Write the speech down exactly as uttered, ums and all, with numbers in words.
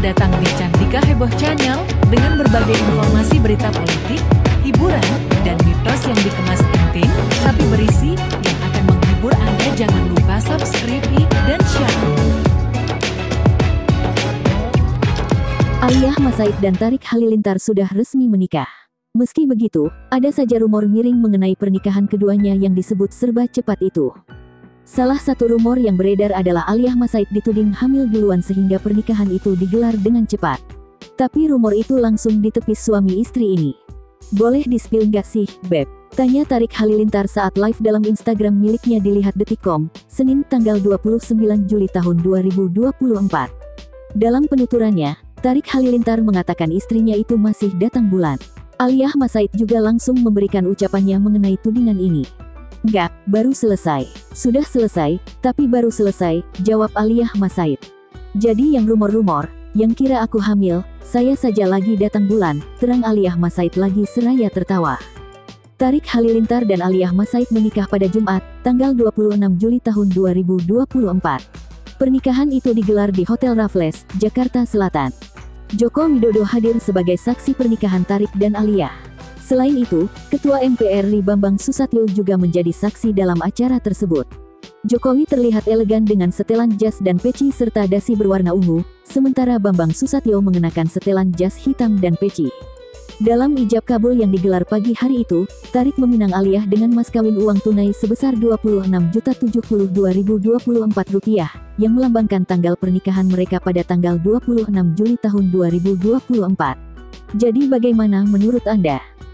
datang di Cantika Heboh Channel dengan berbagai informasi berita politik, hiburan, dan mitos yang dikemas penting, tapi berisi yang akan menghibur Anda. Jangan lupa subscribe dan share. Aliyah Masaid dan Tarik Halilintar sudah resmi menikah. Meski begitu, ada saja rumor miring mengenai pernikahan keduanya yang disebut serba cepat itu. Salah satu rumor yang beredar adalah Aliyah Masaid dituding hamil duluan sehingga pernikahan itu digelar dengan cepat. Tapi rumor itu langsung ditepis suami istri ini. Boleh di-spill nggak sih, Beb? Tanya Tarik Halilintar saat live dalam Instagram miliknya dilihat detik titik com, Senin tanggal dua puluh sembilan Juli tahun dua ribu dua puluh empat. Dalam penuturannya, Tarik Halilintar mengatakan istrinya itu masih datang bulan. Aliyah Masaid juga langsung memberikan ucapannya mengenai tudingan ini. Enggak, baru selesai. Sudah selesai, tapi baru selesai, jawab Aliyah Masaid. Jadi yang rumor-rumor, yang kira aku hamil, saya saja lagi datang bulan, terang Aliyah Masaid lagi seraya tertawa. Tarik Halilintar dan Aliyah Masaid menikah pada Jumat, tanggal dua puluh enam Juli tahun dua ribu dua puluh empat. Pernikahan itu digelar di Hotel Raffles, Jakarta Selatan. Joko Widodo hadir sebagai saksi pernikahan Tarik dan Aliyah. Selain itu, Ketua M P R R I Bambang Susatyo juga menjadi saksi dalam acara tersebut. Jokowi terlihat elegan dengan setelan jas dan peci serta dasi berwarna ungu, sementara Bambang Susatyo mengenakan setelan jas hitam dan peci. Dalam ijab kabul yang digelar pagi hari itu, Tarik meminang Aliyah dengan mas kawin uang tunai sebesar dua puluh enam juta tujuh puluh dua ribu dua puluh empat rupiah, yang melambangkan tanggal pernikahan mereka pada tanggal dua puluh enam Juli tahun dua ribu dua puluh empat. Jadi bagaimana menurut Anda?